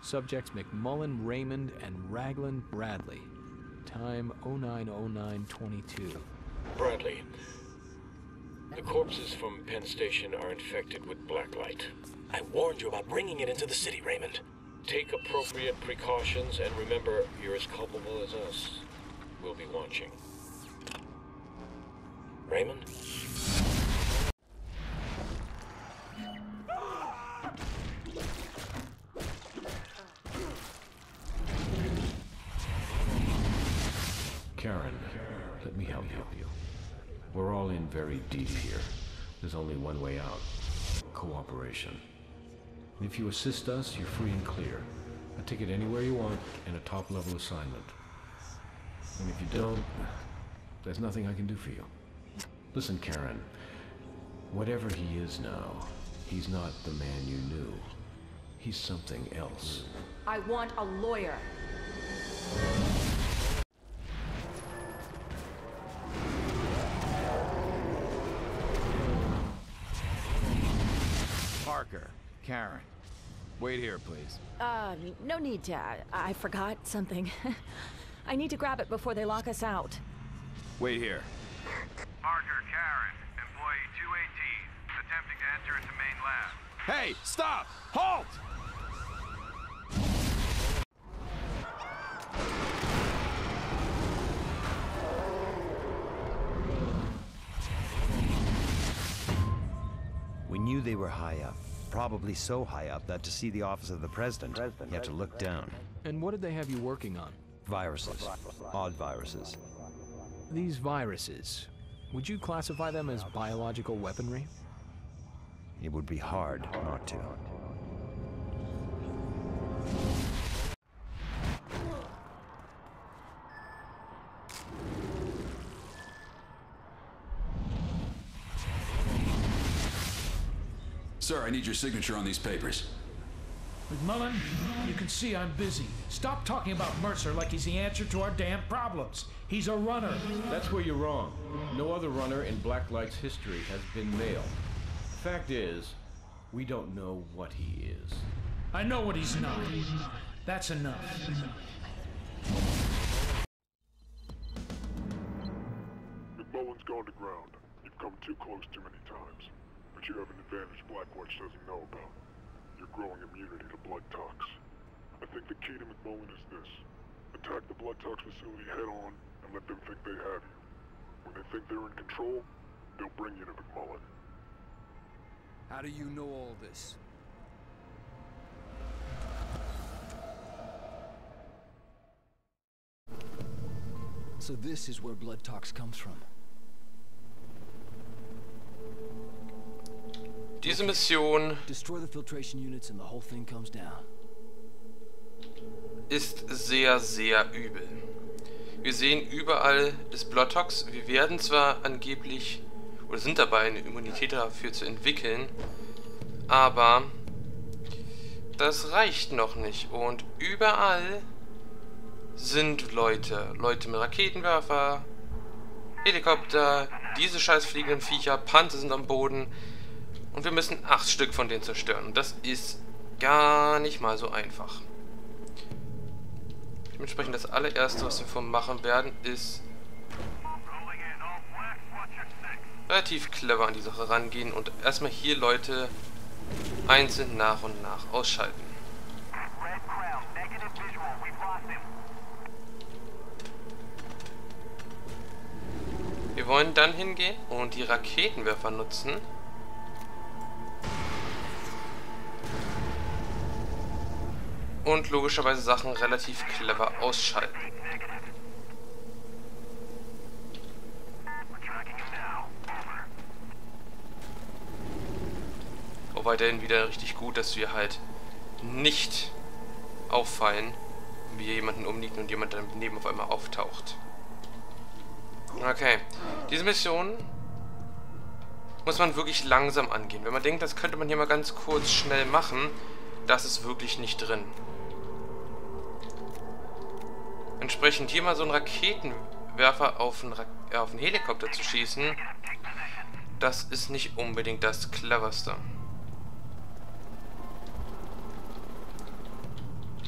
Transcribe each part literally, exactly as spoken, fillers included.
Subjects McMullen, Raymond, and Raglan Bradley. Time oh nine oh nine twenty-two. Bradley, the corpses from Penn Station are infected with blacklight. I warned you about bringing it into the city, Raymond. Take appropriate precautions, and remember, you're as culpable as us. We'll be watching. Raymond? Karen, let me help you. We're all in very deep here. There's only one way out. Cooperation. And if you assist us, you're free and clear. A ticket anywhere you want, and a top-level assignment. And if you don't, there's nothing I can do for you. Listen, Karen. Whatever he is now, he's not the man you knew. He's something else. I want a lawyer. Parker, Karen, wait here, please. Uh, no need to. I, I forgot something. I need to grab it before they lock us out. Wait here. Parker, Karen, employee two eighteen, attempting to enter into main lab. Hey, stop! Halt! We knew they were high up. Probably so high up that to see the office of the president, president you had to look down. And what did they have you working on? Viruses. Odd viruses. These viruses, would you classify them as biological weaponry? It would be hard not to. Sir, I need your signature on these papers. McMullen, you can see I'm busy. Stop talking about Mercer like he's the answer to our damn problems. He's a runner. That's where you're wrong. No other runner in Blacklight's history has been male. Fact is, we don't know what he is. I know what he's not. That's enough. McMullen's gone to ground. You've come too close too many times. But you have an advantage Blackwatch doesn't know about. Your growing immunity to blood tox. I think the key to McMullen is this. Attack the blood tox facility head on and let them think they have you. When they think they're in control, they'll bring you to McMullen. How do you know all this? So this is where blood tox comes from. Diese Mission Destroy the filtration units and the whole thing comes down. ist sehr, sehr übel. Wir sehen überall das Bloodtox. Wir werden zwar angeblich, oder sind dabei, eine Immunität dafür zu entwickeln, aber das reicht noch nicht. Und überall sind Leute. Leute mit Raketenwerfer, Helikopter, diese scheiß fliegenden Viecher, Panzer sind am Boden. Und wir müssen acht Stück von denen zerstören. Und das ist gar nicht mal so einfach. Dementsprechend das allererste, was wir von machen werden, ist relativ clever an die Sache rangehen und erstmal hier Leute einzeln nach und nach ausschalten. Wir wollen dann hingehen und die Raketenwerfer nutzen. Und logischerweise Sachen relativ clever ausschalten. Auch weiterhin wieder richtig gut, dass wir halt nicht auffallen, wie wir jemanden umnieten und jemand daneben auf einmal auftaucht. Okay, diese Mission muss man wirklich langsam angehen. Wenn man denkt, das könnte man hier mal ganz kurz schnell machen, das ist wirklich nicht drin. Entsprechend hier mal so einen Raketenwerfer auf einen, Ra äh, auf einen Helikopter zu schießen, das ist nicht unbedingt das Cleverste.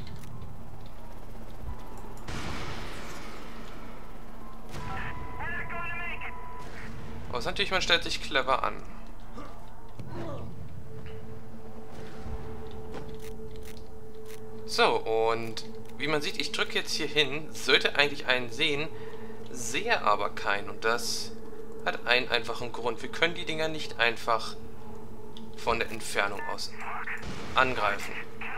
ist natürlich, man stellt sich clever an. So, und wie man sieht, ich drücke jetzt hier hin, sollte eigentlich einen sehen, sehe aber keinen. Und das hat einen einfachen Grund. Wir können die Dinger nicht einfach von der Entfernung aus angreifen.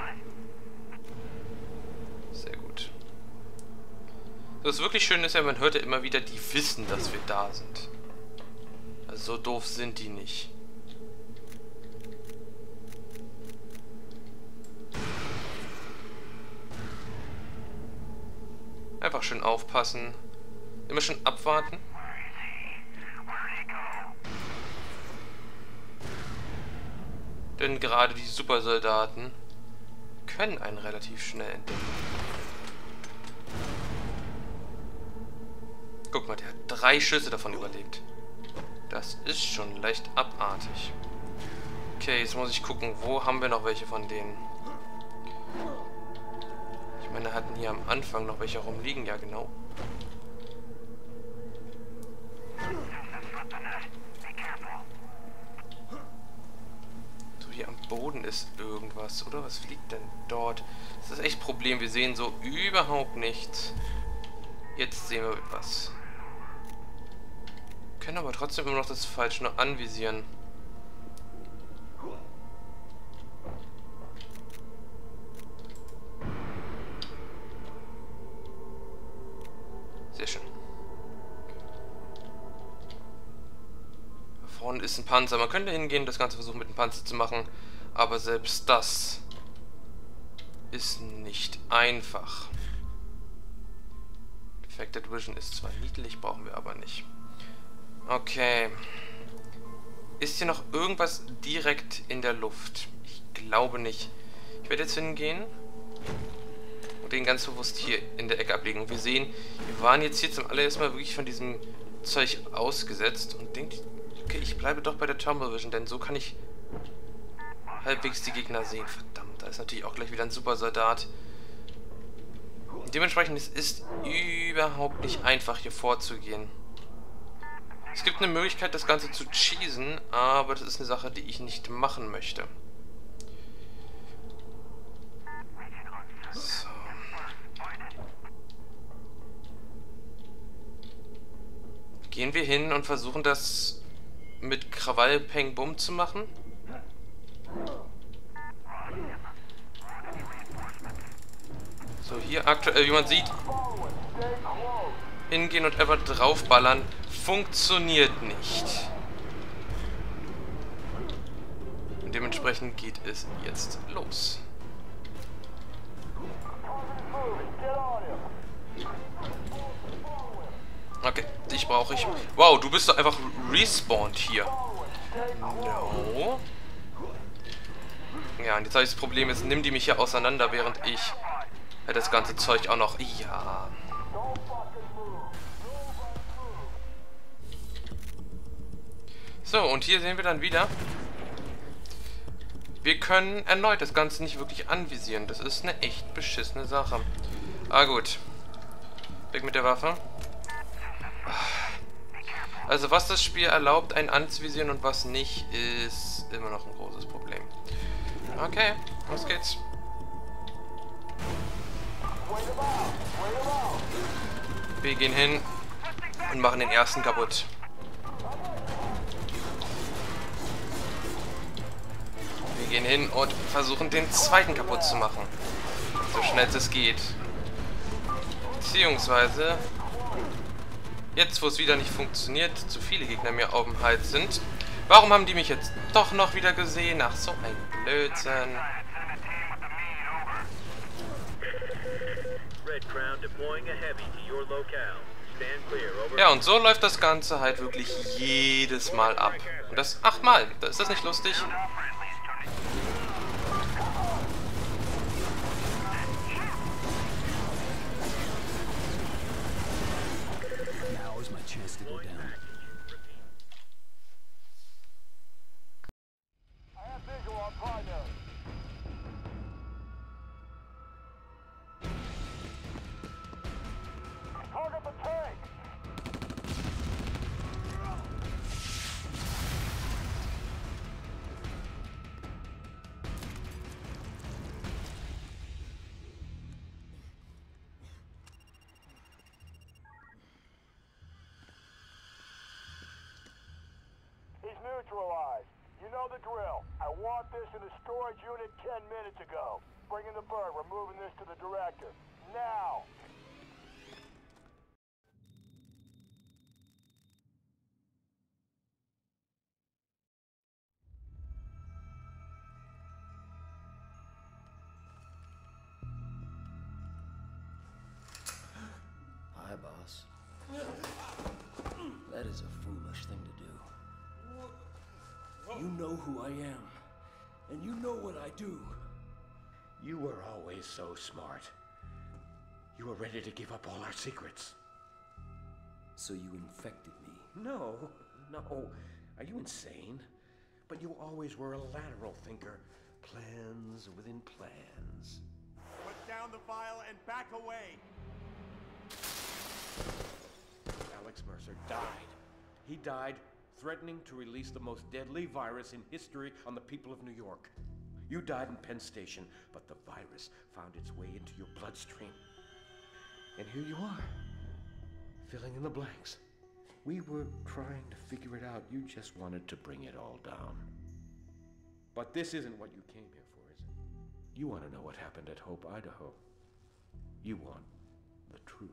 Sehr gut. Das wirklich Schöne ist ja, man hört ja immer wieder, die wissen, dass wir da sind. Also so doof sind die nicht. Einfach schön aufpassen. Immer schön abwarten. Denn gerade die Supersoldaten können einen relativ schnell entdecken. Guck mal, der hat drei Schüsse davon überlebt. Das ist schon leicht abartig. Okay, jetzt muss ich gucken, wo haben wir noch welche von denen? Ich meine, wir hatten hier am Anfang noch welche rumliegen, ja genau. So, hier am Boden ist irgendwas, oder? Was liegt denn dort? Das ist echt ein Problem, wir sehen so überhaupt nichts. Jetzt sehen wir was. Wir können aber trotzdem immer noch das Falsche nur anvisieren. Sehr schön. Da vorne ist ein Panzer. Man könnte hingehen, das Ganze versuchen mit dem Panzer zu machen. Aber selbst das ist nicht einfach. Defected Vision ist zwar niedlich, brauchen wir aber nicht. Okay. Ist hier noch irgendwas direkt in der Luft? Ich glaube nicht. Ich werde jetzt hingehen und den ganz bewusst hier in der Ecke ablegen. Und wir sehen, wir waren jetzt hier zum allerersten Mal wirklich von diesem Zeug ausgesetzt und denkt, okay, ich bleibe doch bei der Thermal Vision, denn so kann ich halbwegs die Gegner sehen. Verdammt, da ist natürlich auch gleich wieder ein Supersoldat. Dementsprechend es ist überhaupt nicht einfach hier vorzugehen. Es gibt eine Möglichkeit, das Ganze zu cheesen, aber das ist eine Sache, die ich nicht machen möchte. So. Gehen wir hin und versuchen das mit Krawall Peng Bum zu machen? So, hier aktuell, wie man sieht, hingehen und einfach draufballern, funktioniert nicht. Und dementsprechend geht es jetzt los. Okay, dich brauche ich. Wow, du bist doch einfach respawned hier. No. Ja, und jetzt habe ich das Problem, jetzt nimm die mich hier auseinander, während ich das ganze Zeug auch noch... Ja. So, und hier sehen wir dann wieder, wir können erneut das Ganze nicht wirklich anvisieren. Das ist eine echt beschissene Sache. Ah gut. Weg mit der Waffe. Also was das Spiel erlaubt, einen anzuvisieren und was nicht, ist immer noch ein großes Problem. Okay, los geht's. Wir gehen hin und machen den ersten kaputt. Wir gehen hin und versuchen den zweiten kaputt zu machen. So schnell es geht. Beziehungsweise, jetzt wo es wieder nicht funktioniert, zu viele Gegner mir auf dem Hals sind. Warum haben die mich jetzt doch noch wieder gesehen? Ach, so ein Blödsinn. Ja, und so läuft das Ganze halt wirklich jedes Mal ab. Und das achtmal. Ist das nicht lustig? want this in the storage unit ten minutes ago. Bring in the bird. We're moving this to the director. Now! Hi, boss. That is a foolish thing to do. You know who I am, and you know what I do. You were always so smart. You were ready to give up all our secrets. So you infected me? No, no. Are you insane? But you always were a lateral thinker. Plans within plans. Put down the vial and back away. Alex Mercer died. He died threatening to release the most deadly virus in history on the people of New York. You died in Penn Station, but the virus found its way into your bloodstream. And here you are, filling in the blanks. We were trying to figure it out. You just wanted to bring it all down. But this isn't what you came here for, is it? You want to know what happened at Hope, Idaho. You want the truth.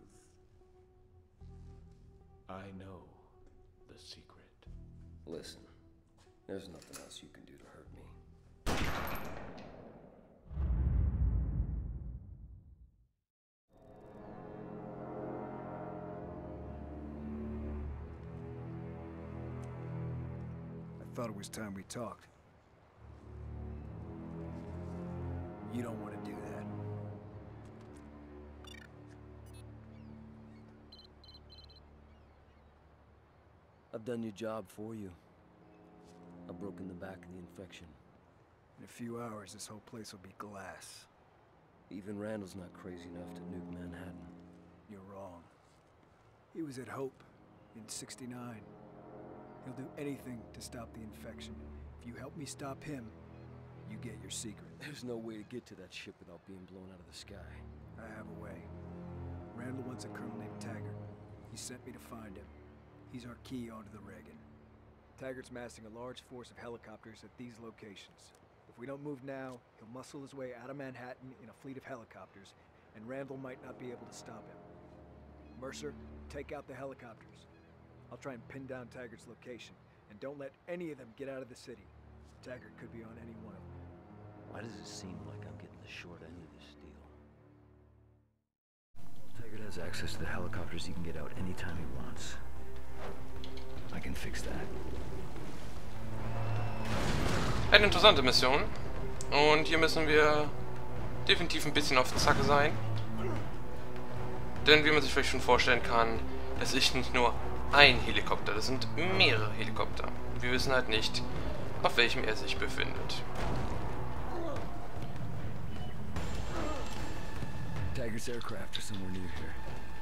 I know the secret. Listen, there's nothing else you can do to hurt me. I thought it was time we talked. You don't want to do that. I've done your job for you. I've broken the back of the infection. In a few hours, this whole place will be glass. Even Randall's not crazy enough to nuke Manhattan. You're wrong. He was at Hope in sixty-nine. He'll do anything to stop the infection. If you help me stop him, you get your secret. There's no way to get to that ship without being blown out of the sky. I have a way. Randall wants a colonel named Taggart. He sent me to find him. He's our key onto the Reagan. Taggart's massing a large force of helicopters at these locations. If we don't move now, he'll muscle his way out of Manhattan in a fleet of helicopters, and Randall might not be able to stop him. Mercer, take out the helicopters. I'll try and pin down Taggart's location, and don't let any of them get out of the city. Taggart could be on any one of them. Why does it seem like I'm getting the short end of this deal? Taggart has access to the helicopters. He can get out anytime he wants. I can fix that. Eine interessante Mission. Und hier müssen wir definitiv ein bisschen auf Zack sein. Denn wie man sich vielleicht schon vorstellen kann, es ist nicht nur ein Helikopter, das sind mehrere Helikopter. Wir wissen halt nicht, auf welchem er sich befindet. Taggart's aircraft are somewhere near here.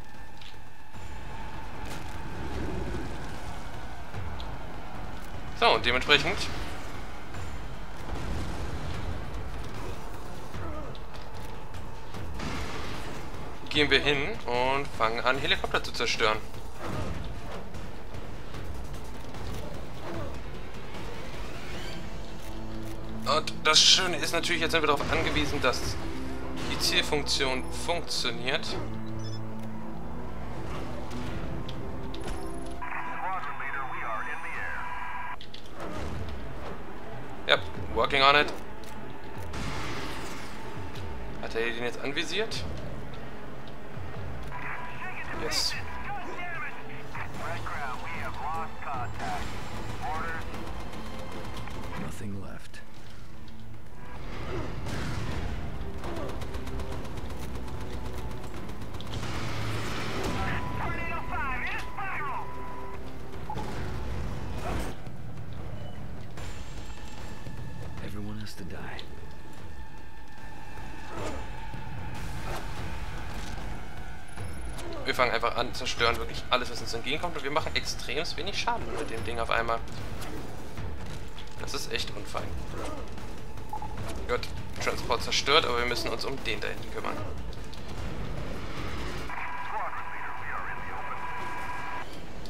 So, und dementsprechend gehen wir hin und fangen an, Helikopter zu zerstören. Und das Schöne ist natürlich, jetzt sind wir darauf angewiesen, dass die Zielfunktion funktioniert. Ja, working on it. Hat er den jetzt anvisiert? Yes. Nothing left. Everyone has to die. Wir fangen einfach an, zerstören wirklich alles, was uns entgegenkommt, und wir machen extrem wenig Schaden mit dem Ding auf einmal. Das ist echt unfein. Gut, Transport zerstört, aber wir müssen uns um den da hinten kümmern.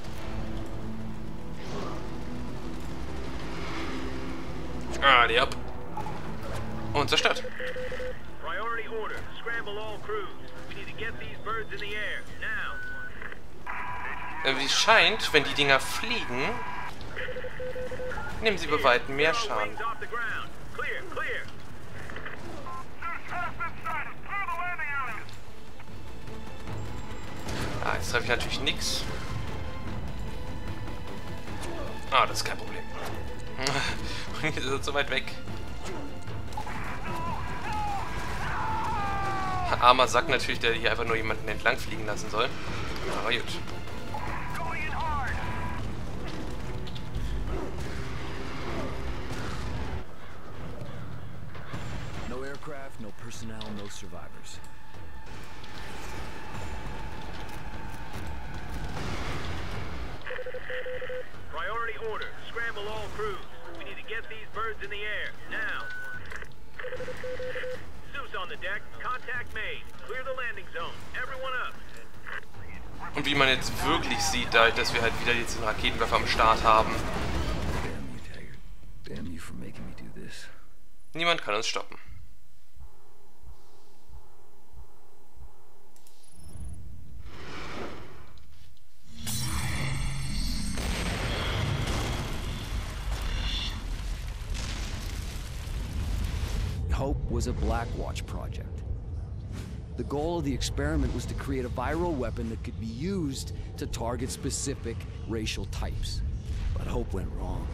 Ah, die ab. und zerstört. Priority order. Scramble all crews. We need to get these birds in the air. Now. Wie es scheint, wenn die Dinger fliegen, nehmen sie bei weitem mehr Schaden. Clear, clear. Ah, jetzt treffe ich natürlich nichts. Ah, das ist kein Problem. Und jetzt ist er so weit weg. Armer Sack natürlich, der hier einfach nur jemanden entlang fliegen lassen soll. Aber gut. No aircraft, no personnel, no survivors. Priority order. Scramble all crews. We need to get these birds in the air. Now. Zeus on the deck. Contact made. Clear the landing zone. Everyone up. Und wie man jetzt wirklich sieht, dadurch, dass wir halt wieder jetzt den Raketenwerfer am Start haben. Damn you, Taggart. Damn you for making me do this. Niemand kann uns stoppen. Hope was a Blackwatch project. The goal of the experiment was to create a viral weapon that could be used to target specific racial types. But Hope went wrong.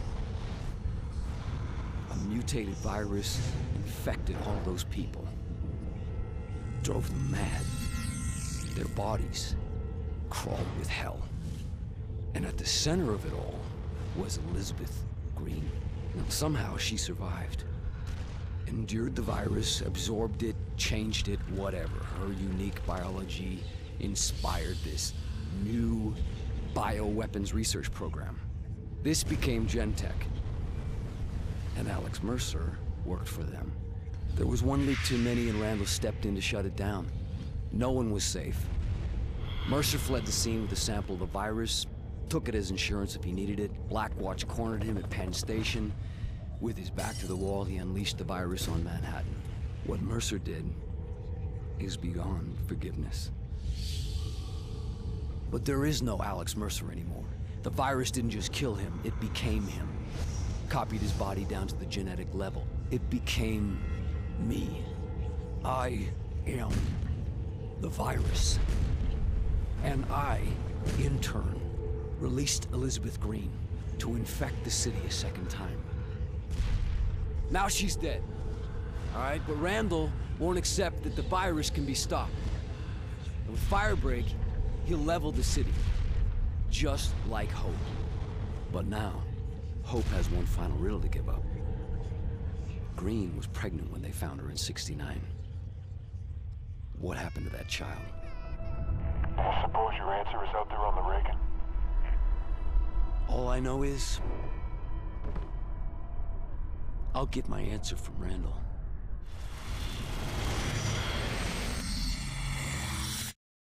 A mutated virus infected all those people. Drove them mad. Their bodies crawled with hell. And at the center of it all was Elizabeth Green. Now, somehow she survived. Endured the virus, absorbed it, changed it, whatever. Her unique biology inspired this new bioweapons research program. This became Gentek. And Alex Mercer worked for them. There was one leak too many and Randall stepped in to shut it down. No one was safe. Mercer fled the scene with a sample of the virus, took it as insurance if he needed it. Blackwatch cornered him at Penn Station. With his back to the wall, he unleashed the virus on Manhattan. What Mercer did is beyond forgiveness. But there is no Alex Mercer anymore. The virus didn't just kill him, it became him. Copied his body down to the genetic level. It became me. I am the virus. And I, in turn, released Elizabeth Green to infect the city a second time. Now she's dead. All right, but Randall won't accept that the virus can be stopped. And with Firebreak, he'll level the city. Just like Hope. But now, Hope has one final riddle to give up. Green was pregnant when they found her in sixty-nine. What happened to that child? I suppose your answer is out there on the Reagan. All I know is... I'll get my answer from Randall.